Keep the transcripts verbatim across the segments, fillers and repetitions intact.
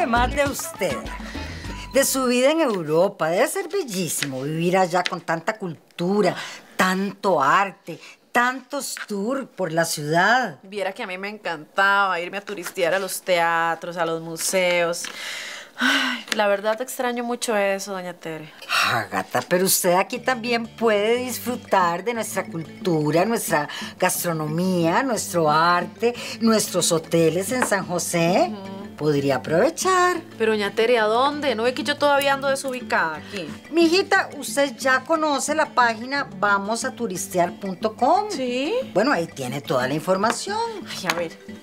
más de usted, de su vida en Europa. Debe ser bellísimo vivir allá con tanta cultura, tanto arte, tantos tours por la ciudad. Viera que a mí me encantaba irme a turistear a los teatros, a los museos. Ay, la verdad extraño mucho eso, doña Tere. Ágata, pero usted aquí también puede disfrutar de nuestra cultura, nuestra gastronomía, nuestro arte, nuestros hoteles en San José. Uh-huh. Podría aprovechar. Pero, doña Tere, ¿a dónde? ¿No ve que yo todavía ando desubicada aquí? Mijita, usted ya conoce la página vamos a turistear punto com. ¿Sí? Bueno, ahí tiene toda la información. Ay, a ver.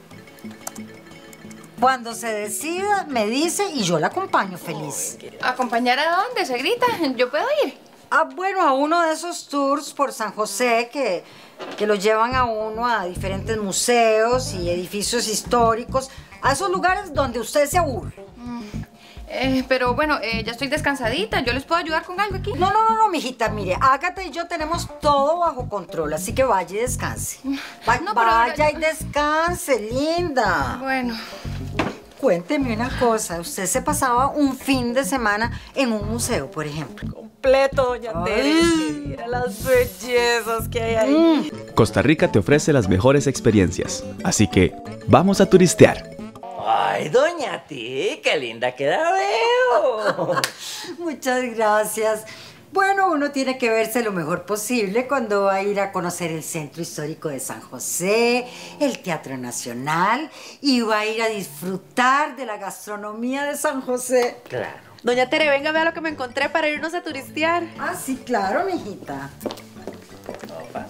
Cuando se decida, me dice y yo la acompaño feliz. Ay, ¿acompañar a dónde, suegrita? ¿Yo puedo ir? Ah, bueno, a uno de esos tours por San José que, que lo llevan a uno a diferentes museos y edificios históricos, a esos lugares donde usted se aburre. Mm, eh, pero bueno, eh, ya estoy descansadita. ¿Yo les puedo ayudar con algo aquí? No, no, no, no, mijita, mire, Ágata y yo tenemos todo bajo control, así que vaya y descanse. Va, no, pero vaya ahora... y descanse, linda. Bueno. Cuénteme una cosa, usted se pasaba un fin de semana en un museo, por ejemplo. Completo, doña Tere. Mira las bellezas que hay ahí. Mm. Costa Rica te ofrece las mejores experiencias, así que vamos a turistear. Ay, doña Ti, qué linda que la veo. Muchas gracias. Bueno, uno tiene que verse lo mejor posible cuando va a ir a conocer el Centro Histórico de San José, el Teatro Nacional, y va a ir a disfrutar de la gastronomía de San José. Claro. Doña Tere, venga, vea lo que me encontré para irnos a turistear. Ah, sí, claro, mijita. Opa.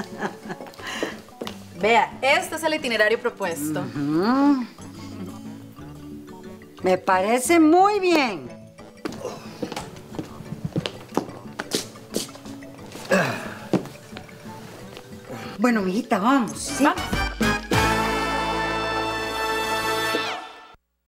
Vea, este es el itinerario propuesto. Uh-huh. Me parece muy bien. Bueno, mijita, vamos, ¿sí? Vamos.